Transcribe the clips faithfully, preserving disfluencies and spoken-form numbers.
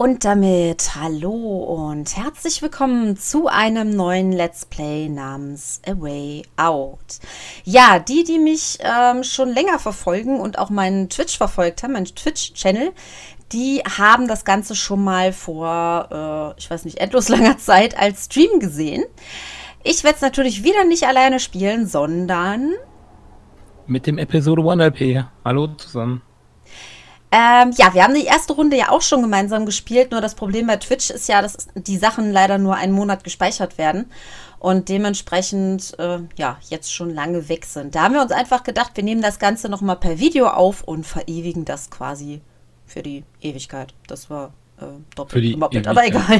Und damit hallo und herzlich willkommen zu einem neuen Let's Play namens A Way Out. Ja, die, die mich ähm, schon länger verfolgen und auch meinen Twitch verfolgt haben, meinen Twitch-Channel, die haben das Ganze schon mal vor, äh, ich weiß nicht, endlos langer Zeit als Stream gesehen. Ich werde es natürlich wieder nicht alleine spielen, sondern mit dem Episode eins L P. Hallo zusammen. Ähm, ja, wir haben die erste Runde ja auch schon gemeinsam gespielt, nur das Problem bei Twitch ist ja, dass die Sachen leider nur einen Monat gespeichert werden und dementsprechend, äh, ja, jetzt schon lange weg sind. Da haben wir uns einfach gedacht, wir nehmen das Ganze nochmal per Video auf und verewigen das quasi für die Ewigkeit. Das war äh, doppelt gemoppelt, aber egal.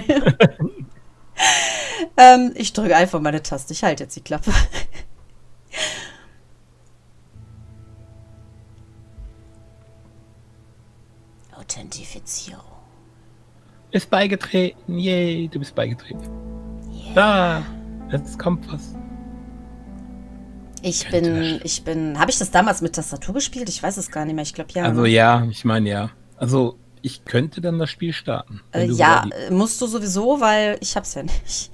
ähm, ich drücke einfach meine Taste, ich halte jetzt die Klappe. Authentifizierung. Ist beigetreten. Yay, du bist beigetreten. Yeah. Da, jetzt kommt was. Ich bin, ich bin, habe ich das damals mit Tastatur gespielt? Ich weiß es gar nicht mehr. Ich glaube, ja. Also ja, ich meine ja. Also ich könnte dann das Spiel starten. Äh, ja, musst du sowieso, weil ich hab's ja nicht.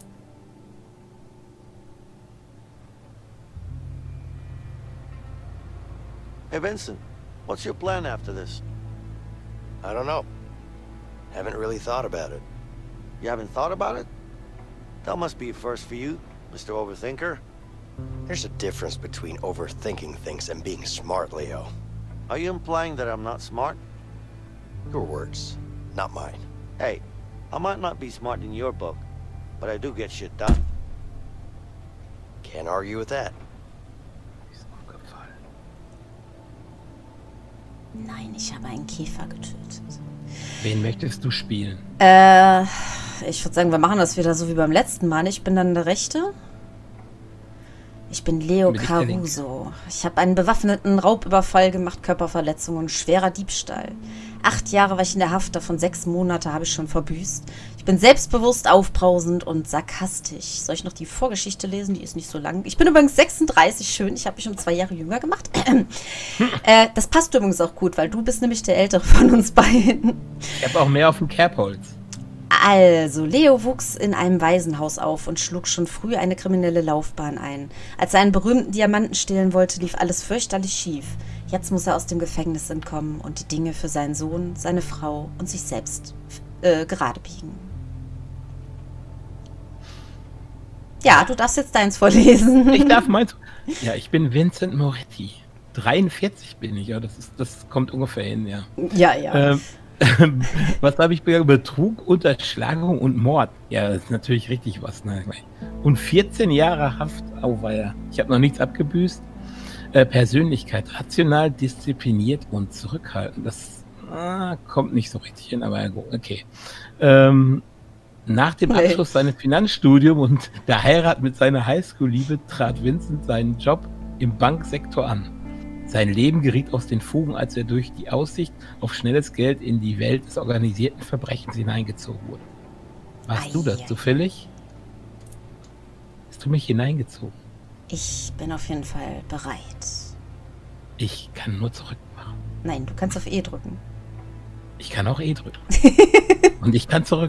Hey Vincent, what's your plan after this? I don't know. Haven't really thought about it. You haven't thought about it? That must be a first for you, Mister Overthinker. There's a difference between overthinking things and being smart, Leo. Are you implying that I'm not smart? Your words, not mine. Hey, I might not be smart in your book, but I do get shit done. Can't argue with that. Nein, ich habe einen Käfer getötet. Wen möchtest du spielen? Äh, ich würde sagen, wir machen das wieder so wie beim letzten Mal. Ich bin dann der Rechte. Ich bin Leo Caruso. Ich habe einen bewaffneten Raubüberfall gemacht, Körperverletzung und schwerer Diebstahl. Acht Jahre war ich in der Haft, davon sechs Monate habe ich schon verbüßt. Ich bin selbstbewusst, aufbrausend und sarkastisch. Soll ich noch die Vorgeschichte lesen? Die ist nicht so lang. Ich bin übrigens sechsunddreißig, schön. Ich habe mich um zwei Jahre jünger gemacht. äh, das passt übrigens auch gut, weil du bist nämlich der Ältere von uns beiden. Ich habe auch mehr auf dem Kerbholz. Also, Leo wuchs in einem Waisenhaus auf und schlug schon früh eine kriminelle Laufbahn ein. Als er einen berühmten Diamanten stehlen wollte, lief alles fürchterlich schief. Jetzt muss er aus dem Gefängnis entkommen und die Dinge für seinen Sohn, seine Frau und sich selbst äh, gerade biegen. Ja, du darfst jetzt deins vorlesen. Ich darf meins. Ja, ich bin Vincent Moretti. dreiundvierzig bin ich, ja, das ist, das kommt ungefähr hin, ja. Ja, ja. Ähm, was habe ich begangen? Betrug, Unterschlagung und Mord. Ja, das ist natürlich richtig was. Ne? Und vierzehn Jahre Haft. Auweia. Ich habe noch nichts abgebüßt. Äh, Persönlichkeit. Rational, diszipliniert und zurückhaltend. Das ah, kommt nicht so richtig hin, aber okay. Ähm, nach dem Abschluss seines Finanzstudiums und der Heirat mit seiner Highschool-Liebe trat Vincent seinen Job im Banksektor an. Sein Leben geriet aus den Fugen, als er durch die Aussicht auf schnelles Geld in die Welt des organisierten Verbrechens hineingezogen wurde. Warst du das zufällig? Hast du mich hineingezogen? Ich bin auf jeden Fall bereit. Ich kann nur zurück machen. Nein, du kannst auf E drücken. Ich kann auch E drücken. Und ich kann zurück.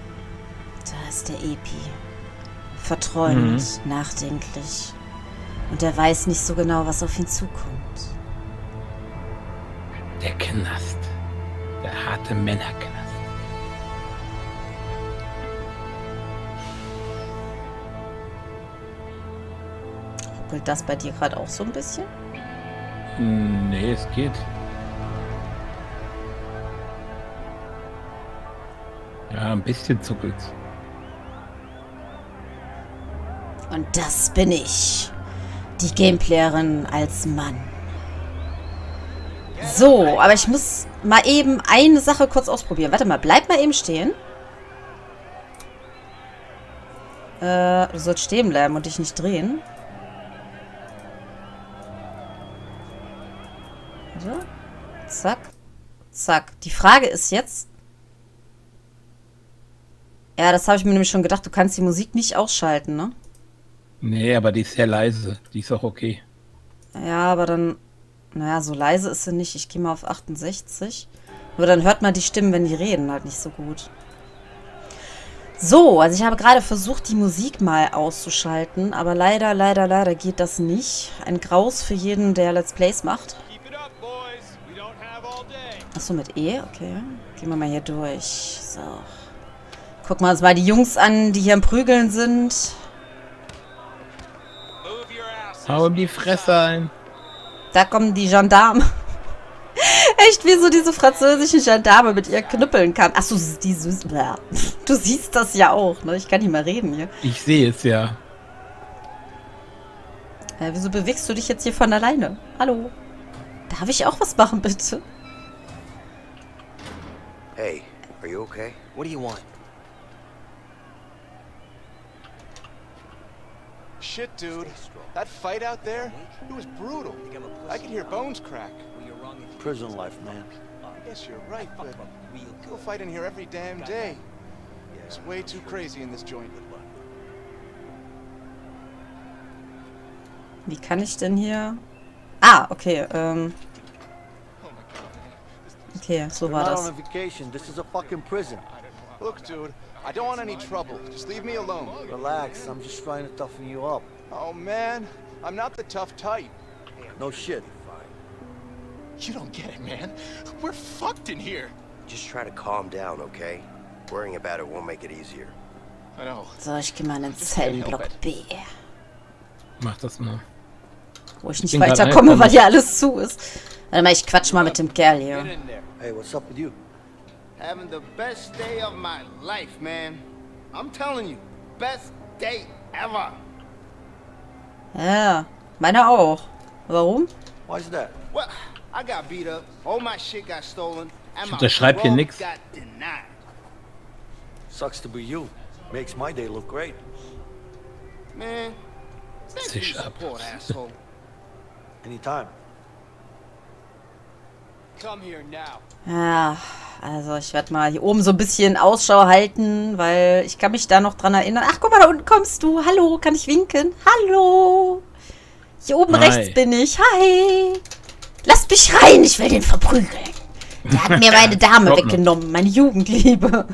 Da ist der Epi. Verträumend, mhm. nachdenklich Und er weiß nicht so genau, was auf ihn zukommt. Der Knast. Der harte Männerknast. Ruckelt das bei dir gerade auch so ein bisschen? Hm, nee, es geht. Ja, ein bisschen zuckelt's. Und das bin ich. Die Gameplayerin als Mann. So, aber ich muss mal eben eine Sache kurz ausprobieren. Warte mal, bleib mal eben stehen. Äh, du sollst stehen bleiben und dich nicht drehen. Warte. Zack. Zack. Die Frage ist jetzt... Ja, das habe ich mir nämlich schon gedacht. Du kannst die Musik nicht ausschalten, ne? Nee, aber die ist sehr leise. Die ist auch okay. Ja, aber dann... Naja, so leise ist sie nicht. Ich gehe mal auf achtundsechzig. Nur dann hört man die Stimmen, wenn die reden, halt nicht so gut. So, also ich habe gerade versucht, die Musik mal auszuschalten. Aber leider, leider, leider geht das nicht. Ein Graus für jeden, der Let's Plays macht. Achso, mit E? Okay. Gehen wir mal hier durch. So. Gucken wir uns mal die Jungs an, die hier am Prügeln sind. Hau ihm die Fresse ein. Da kommen die Gendarmen. Echt wie so diese französischen Gendarme mit ihren Knüppeln kann. Achso, die süß. Du siehst das ja auch, ne? Ich kann nicht mehr reden hier. Ich sehe es ja. Äh, wieso bewegst du dich jetzt hier von alleine? Hallo? Darf ich auch was machen, bitte? Hey, are you okay? What do you want? Shit, dude. That fight out there, it was brutal. I could hear bones crack. Prison life, man. I guess you're right, but people fight in here every damn day. It's way too crazy in this joint. Wie kann ich denn hier... Ah, okay, ähm... Okay, so war das. You're not on a vacation. This is a fucking prison. Look, dude, I don't want any trouble. Just leave me alone. Relax. I'm just trying to toughen you up. Oh, man. I'm not the tough type. No shit. You don't get it, man. We're fucked in here. Just try to calm down, okay? Worrying about it won't make it easier. I know. So, ich gehe mal in den Zellenblock B. Mach das mal. Wo ich nicht Bin grad weiterkomme, weil reingekommen. hier alles zu ist. Warte mal, ich quatsch mal mit dem Kerl hier. Hey, what's up with you? Having the best day of my life, man. I'm telling you, best day ever. Ja, meine auch. Warum? Why's that? Well, I got beat up, all my shit got stolen, and my unterschreib hier parole nix. got denied. Sucks to be you. Makes my day look great. Man, thanks for Zisch your ab. support, asshole. Anytime. Come here now. Ja, also ich werde mal hier oben so ein bisschen Ausschau halten, weil ich kann mich da noch dran erinnern. Ach, guck mal, da unten kommst du. Hallo, kann ich winken? Hallo. Hier oben Hi. rechts bin ich. Hi. Lasst mich rein, ich will den verprügeln. Der hat mir meine Dame Kommt noch. weggenommen, meine Jugendliebe.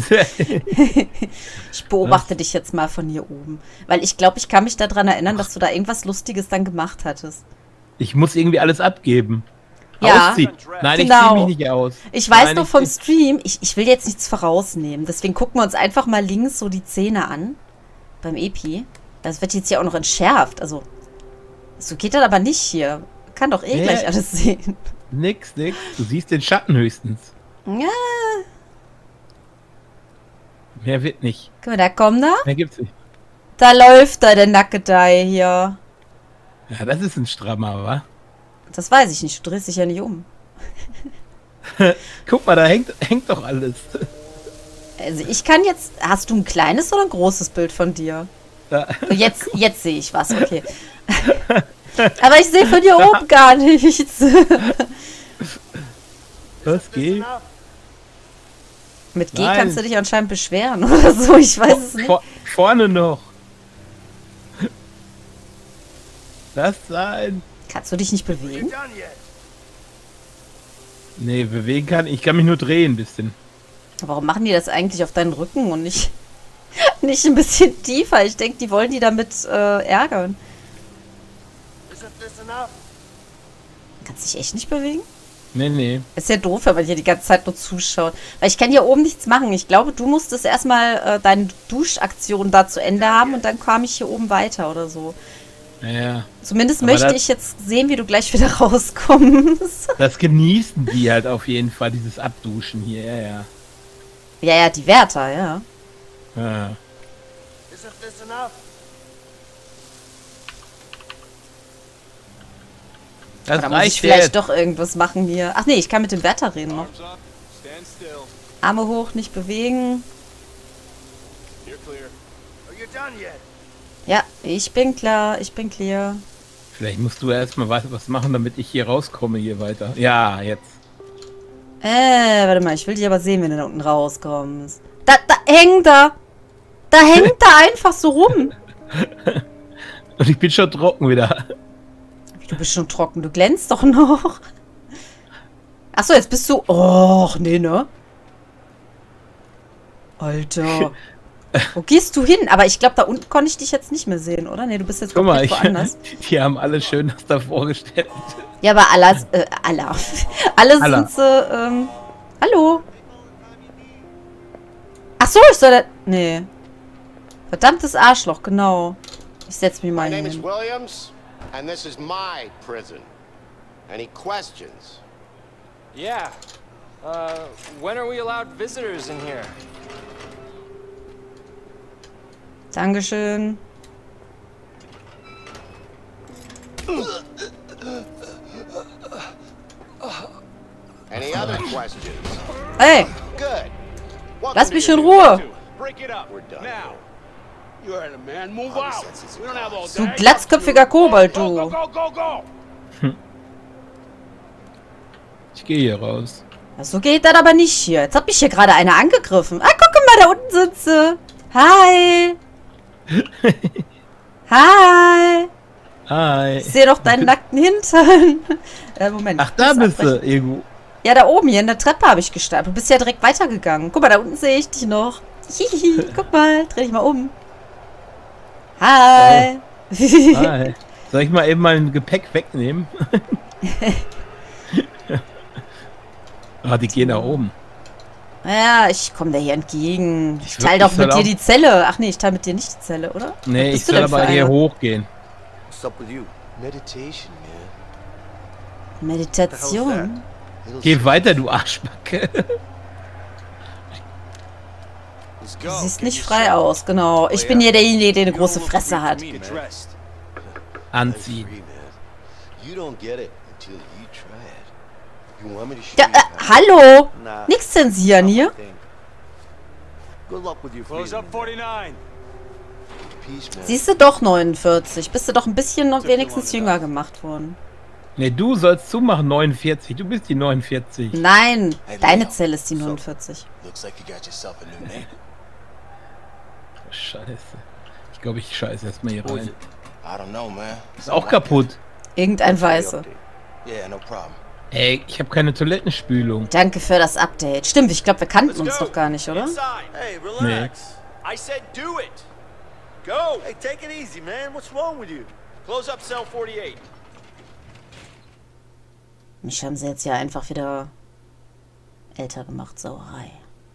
Ich beobachte dich jetzt mal von hier oben. Weil ich glaube, ich kann mich daran erinnern, dass du da irgendwas Lustiges dann gemacht hattest. Ich muss irgendwie alles abgeben. Ja, Ausziehen. Nein, genau. ich ziehe mich nicht aus. Ich weiß Nein, noch ich vom zieh- Stream, ich, ich will jetzt nichts vorausnehmen. Deswegen gucken wir uns einfach mal links so die Zähne an. Beim Epi. Das wird jetzt hier auch noch entschärft. Also, so geht das aber nicht hier. Kann doch eh Nee. gleich alles sehen. Nix, nix. Du siehst den Schatten höchstens. Ja, Mehr wird nicht. guck mal, da kommt er. Mehr gibt's nicht. Da läuft er, der Nackedei hier. Ja, das ist ein Strammer, wa? Das weiß ich nicht, du drehst dich ja nicht um. Guck mal, da hängt, hängt doch alles. Also ich kann jetzt... Hast du ein kleines oder ein großes Bild von dir? Da. Jetzt, jetzt sehe ich was, okay. Aber ich sehe von hier oben gar nichts. Was geht? Mit G Nein. kannst du dich anscheinend beschweren oder so, ich weiß es nicht. Vor, vorne noch. Das sein. Kannst du dich nicht bewegen? Done yet? Nee, bewegen kann ich. Ich kann mich nur drehen ein bisschen. Warum machen die das eigentlich auf deinen Rücken und nicht, nicht ein bisschen tiefer? Ich denke, die wollen die damit äh, ärgern. this enough? Kannst dich echt nicht bewegen? Nee, nee. Ist ja doof, wenn man hier die ganze Zeit nur zuschaut. Weil ich kann hier oben nichts machen. Ich glaube, du musstest erstmal äh, deine Duschaktion da zu Ende haben und dann kam ich hier oben weiter oder so. Ja. Zumindest Aber möchte das, ich jetzt sehen, wie du gleich wieder rauskommst. Das genießen die halt auf jeden Fall, dieses Abduschen hier, ja, ja. Ja, ja, die Wärter, ja. Ja. Isn't this enough? Das Da muss ich reicht vielleicht jetzt. doch irgendwas machen hier. Ach nee, ich kann mit dem Wärter reden noch. Arms up, stand still. Arme hoch, nicht bewegen. You're clear. Are you done yet? Ja, ich bin klar, ich bin clear. Vielleicht musst du erstmal was, was machen, damit ich hier rauskomme hier weiter. Ja, jetzt. Äh, warte mal, ich will dich aber sehen, wenn du da unten rauskommst. Da, da hängt er. Da hängt er einfach so rum. Und ich bin schon trocken wieder. Du bist schon trocken, du glänzt doch noch. Achso, jetzt bist du... Och, nee, ne? Alter. Wo gehst du hin? Aber ich glaube, da unten konnte ich dich jetzt nicht mehr sehen, oder? Nee, du bist jetzt Guck mal, komplett ich, woanders. die haben alle schön das da vorgestellt. Ja, aber alle, äh, alle, alle Alla. sind sie, ähm, hallo? Ach so, ich soll da, nee. Verdammtes Arschloch, genau. Ich setz mich mal My name is hin. Williams, and this is my prison. Any questions? Yeah. Uh, when are we allowed visitors in here? Dankeschön. Any other questions? Ey, Good. Welcome lass to mich your in new Ruhe. Break it up. We're done. Now. You heard him, man. Move out. We don't have all Du day. glatzköpfiger Kobold, Go, go, du. go, go, go! Ich gehe hier raus. So geht das aber nicht hier. Jetzt hat mich hier gerade einer angegriffen. Ah, guck mal, da unten sitzt sie. Hi. Hi. Hi. Ich sehe doch deinen nackten Hintern. äh, Moment. Ach, da ich muss bist du, abbrechen. Ego. Ja, da oben hier in der Treppe habe ich gestartet. Du bist ja direkt weitergegangen. Guck mal, da unten sehe ich dich noch. Hihihi. Guck mal, dreh dich mal um. Hi. Hi. Soll ich mal eben mein Gepäck wegnehmen? Ah, die gehen nach oben. Ja, ich komme dir hier entgegen. Ich Ich teile würd- doch ich soll mit dir auch- die Zelle. Ach nee, ich teile mit dir nicht die Zelle, oder? Nee, Was ich bist du soll denn für aber hier einer? hochgehen. What's up with you? Meditation, man. Meditation. It'll Geh weiter, du Arschbacke. Let's Du go. siehst nicht frei aus, genau. Ich bin hier derjenige, der eine große Fresse hat. Get dressed. Anziehen. Free, man. You don't get it until you try it. You want me to show Ja, you äh, how? hallo? Nah. Nix zensieren hier. Good luck with your Close freedom. up forty-nine. Peace, man. Siehst du doch neunundvierzig. Bist du doch ein bisschen noch wenigstens jünger gemacht worden. Nee, du sollst zumachen, neunundvierzig. Du bist die neunundvierzig. Nein, Hey, deine Leo. Zelle ist die neunundvierzig. Looks like you got yourself a new neighbor. Scheiße. Ich glaube, ich scheiße erstmal hier Who is rein. it? I don't know, man. Ist auch kaputt. Irgendein Weiße. Yeah, no problem. Ey, ich habe keine Toilettenspülung. Danke für das Update. Stimmt, ich glaube, wir kannten uns doch gar nicht, oder? Inside. Hey, relax. I said do it. Go. Hey, take it easy, man. What's wrong with you? Close up cell forty-eight. Mich haben sie jetzt ja einfach wieder älter gemacht, Sauerei.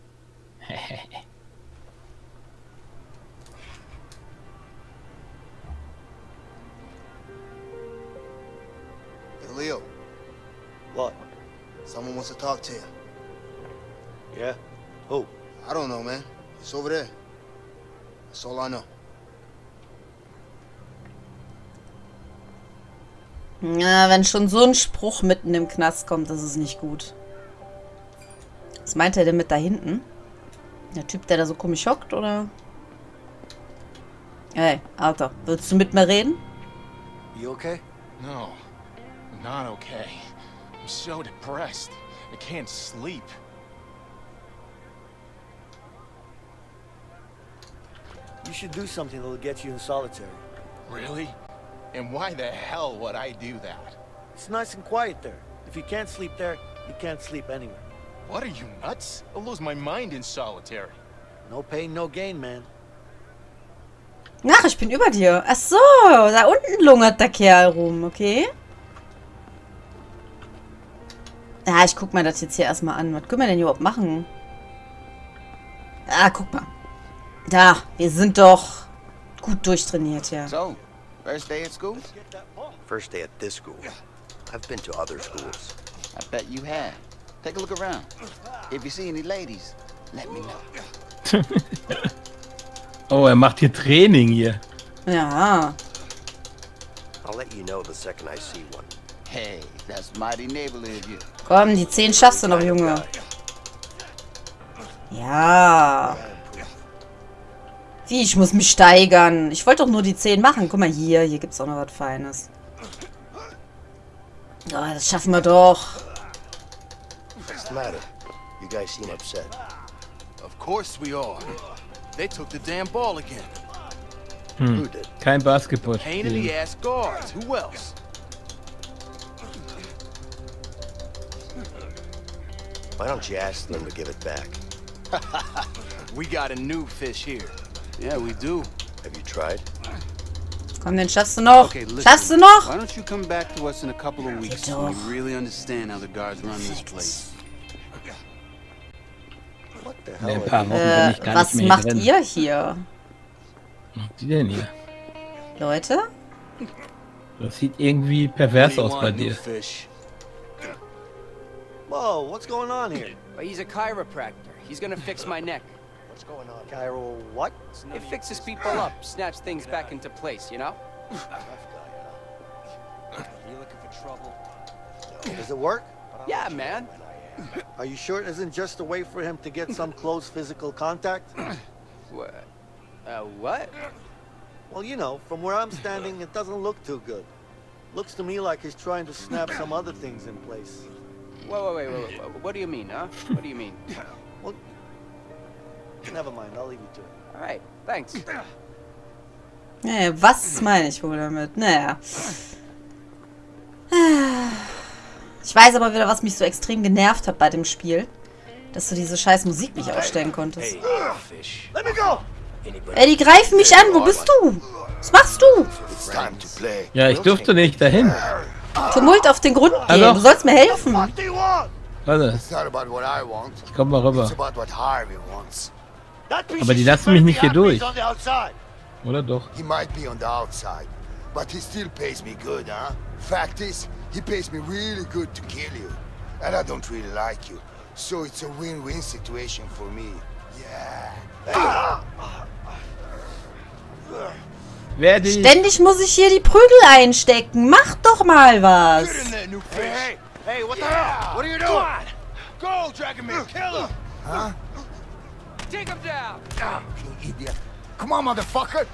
Hey, Leo, What? someone wants to talk to you. Yeah? Who? I don't know, man. It's over there. That's all I know. Ja, wenn schon so ein Spruch mitten im Knast kommt, das ist nicht gut. Was meint er denn mit da hinten? Der Typ, der da so komisch hockt, oder? Hey, Alter, willst du mit mir reden? You okay? No, I'm not okay. I'm so depressed. I can't sleep. You should do something that'll get you in solitary. Really? And why the hell would I do that? It's nice and quiet there. If you can't sleep there, you can't sleep anywhere. What, are you nuts? I'll lose my mind in solitary. No pain, no gain, man. Ach, ich bin über dir. Ach so, da unten lungert der Kerl rum, okay? Ja, ich guck mir das jetzt hier erstmal an. Was können wir denn überhaupt machen? Ah, guck mal. Da, wir sind doch gut durchtrainiert hier. So, first day at school? First day at this school. I've been to other schools. I bet you have. Take a look around. If you see any ladies, let me know. Oh, er macht hier Training hier. Ja. I'll let you know the second I see one. Hey, that's mighty neighborly of you. Komm, die zehn schaffst du noch, Junge. Ja. Wie, ich muss mich steigern. Ich wollte doch nur die zehn machen. Guck mal hier, hier gibt's auch noch was Feines. Oh, das schaffen wir doch. What's the matter? You guys seem upset. Of course we are. They took the damn ball again. Hm. Who did? Kein Basketball. Pain in the ass guards. Who else? Why don't you ask them to give it back? We got a new fish here. Yeah, we do. Have you tried? Komm, den schaffst du noch. Okay, listen. Schaffst du noch? Why don't you come back to us in a couple of weeks Geht when doch. you really understand how the guards run this place? What the In ein hell? paar Wochen bin Äh, ich gar was nicht mehr macht drin. ihr hier? Was macht die denn hier? Leute? Das sieht irgendwie pervers What do you aus bei want, new dir. fish? Whoa, what's going on here? But he's a chiropractor. He's gonna fix my neck. What's going on? Cairo, what? It fixes people up, snaps things back into place, you know? You looking for trouble? Does it work? Yeah, man. Are you sure it isn't just a way for him to get some close physical contact? What? Uh, what? Well, you know, from where I'm standing, it doesn't look too good. Looks to me like he's trying to snap some other things in place. Wait, wait, wait, wait, wait. What do you mean, huh? What do you mean? Well, never mind. I'll leave you to it. All right, thanks. Nee, was meine ich wohl damit? Naja. Ich weiß aber wieder, was mich so extrem genervt hat bei dem Spiel. Dass du diese scheiß Musik nicht ausstellen konntest. Fish. Let me go! Ey, die greifen mich an. Wo bist du? Was machst du? It's time to play. Ja, ich durfte nicht dahin. Tumult auf den Grund gehen. Hallo? Du sollst mir helfen. What do you want? Warte, It's not about what I want. ich komm mal rüber. It's about what Harvey wants. That piece Aber of die shit lassen mich nicht hier Harvey's durch. on the outside. Oder doch? He might be on the outside, but he still pays me good, huh? Fact is, he pays me really good to kill you. And I don't really like you. So it's a win-win situation for me. Yeah. Wer die... Ständig muss ich hier die Prügel einstecken. Mach doch mal was. Get in there, new fish. Hey, hey, what the hell? What are you Go doing? on. Go, Dragonman. Kill him. Huh? Take him down. You idiot. Come on, motherfucker!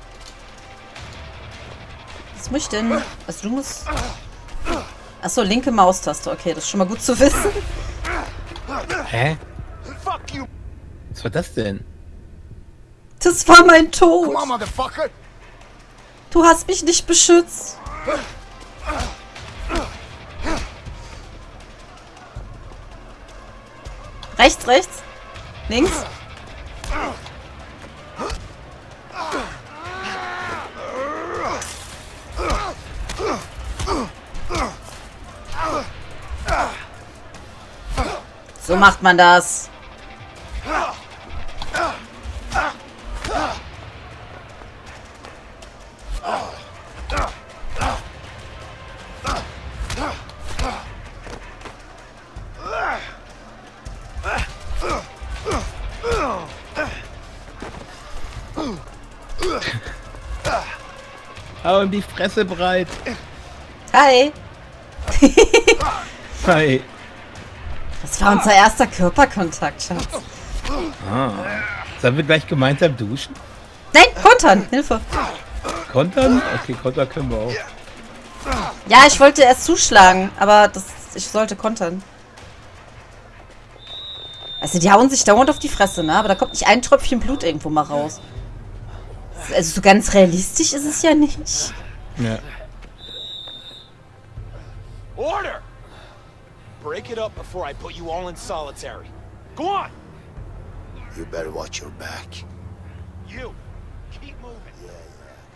Was muss ich denn? Also du musst... Achso, linke Maustaste. Okay, das ist schon mal gut zu wissen. Hä? Fuck you. Was war das denn? Das war mein Tod. Come on, motherfucker! Du hast mich nicht beschützt. Rechts, rechts. Links. So macht man das. Hau ihm die Fresse breit. Hi. Hi. Das war unser erster Körperkontakt, Schatz. Ah. Sollen wir gleich gemeinsam duschen? Nein, kontern. Hilfe. Kontern? Okay, Konter können wir auch. Ja, ich wollte erst zuschlagen, aber das, ich sollte kontern. Also die hauen sich dauernd auf die Fresse, ne? Aber da kommt nicht ein Tröpfchen Blut irgendwo mal raus. Also so ganz realistisch ist es ja nicht. Ja. Order. Break it up before I put you all in solitary. Go on. You better watch your back. You. Keep moving. Yeah, yeah.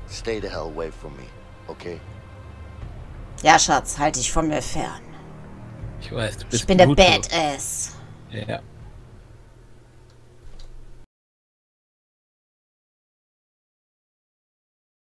Stay the hell away from me, okay? Ja, Schatz, halt dich von mir fern. Ich weiß, du bist Ich bin der Pluto. Badass. Ja.